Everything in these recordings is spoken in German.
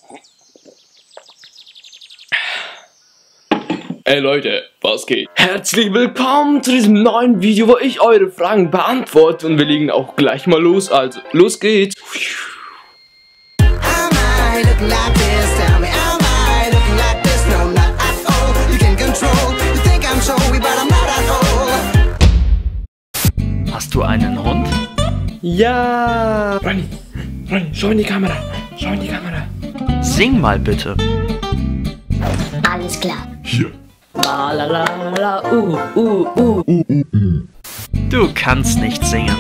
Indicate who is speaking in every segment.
Speaker 1: Hey Leute, was geht? Herzlich willkommen zu diesem neuen Video, wo ich eure Fragen beantworte und wir legen auch gleich mal los, also los geht's.
Speaker 2: Hast du einen Hund?
Speaker 1: Ja! Ronny, schau in die Kamera,
Speaker 2: Sing mal bitte.
Speaker 3: Alles klar.
Speaker 1: Hier.
Speaker 3: La la la la,
Speaker 2: Du kannst nicht singen.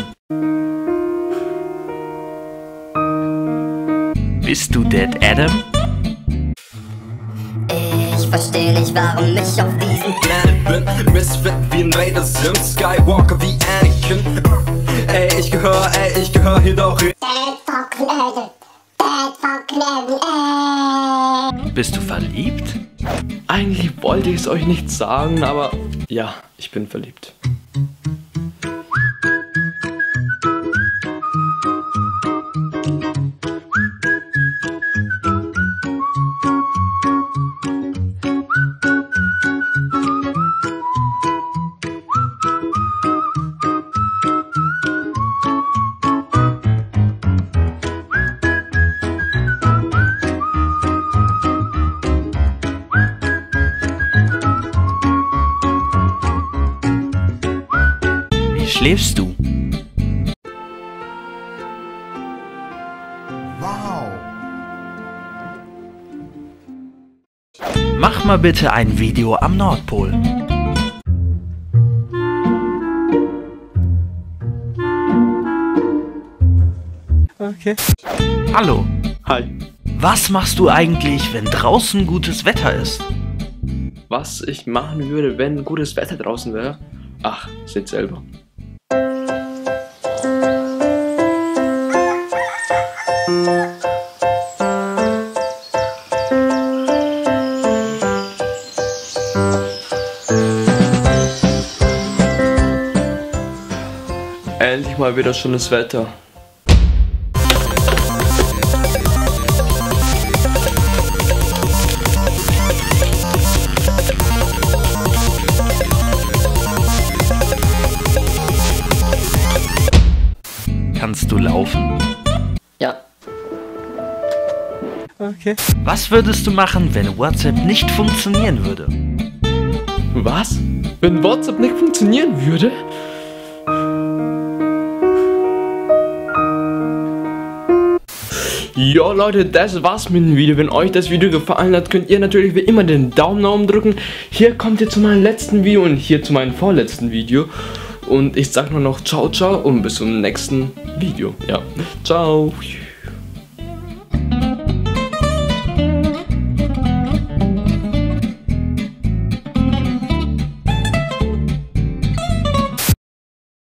Speaker 2: Bist du Dead Adam?
Speaker 3: Ich verstehe nicht, warum ich auf diesem
Speaker 4: Planet bin. Misfit wie ein Vader Sim, Skywalker wie Anakin. Ey, ich gehör hier doch hin.
Speaker 2: Bist du verliebt?
Speaker 1: Eigentlich wollte ich es euch nicht sagen, aber ja, ich bin verliebt.
Speaker 2: Wie schläfst du? Mach mal bitte ein Video am Nordpol.
Speaker 1: Okay.
Speaker 2: Hallo.
Speaker 1: Hi.
Speaker 2: Was machst du eigentlich, wenn draußen gutes Wetter ist?
Speaker 1: Was ich machen würde, wenn gutes Wetter draußen wäre? Ach, seht selber. Endlich mal wieder schönes Wetter.
Speaker 2: Kannst du laufen?
Speaker 3: Ja.
Speaker 1: Okay.
Speaker 2: Was würdest du machen, wenn WhatsApp nicht funktionieren würde?
Speaker 1: Was? Wenn WhatsApp nicht funktionieren würde? Ja Leute, das war's mit dem Video. Wenn euch das Video gefallen hat, könnt ihr natürlich wie immer den Daumen nach oben drücken. Hier kommt ihr zu meinem letzten Video und hier zu meinem vorletzten Video. Und ich sag nur noch ciao, ciao und bis zum nächsten Video. Ja, ciao.